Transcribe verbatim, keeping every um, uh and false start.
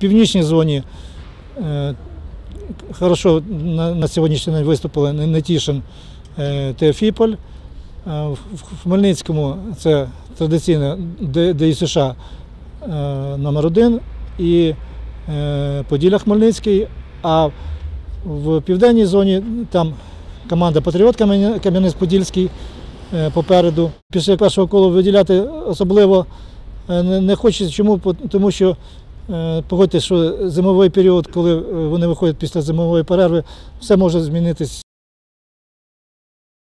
північній зоні хорошо на сьогоднішній день виступили Нетішин, Теофіполь. В Хмельницькому це традиційно ДЮСШ номер один і Поділля Хмельницький, а в південній зоні там команда «Патріот» Кам'янець-Подільський попереду. Після першого кола виділяти особливо не хочеться. Чому? Тому що, погодьтесь, що зимовий період, коли вони виходять після зимової перерви, все може змінитись.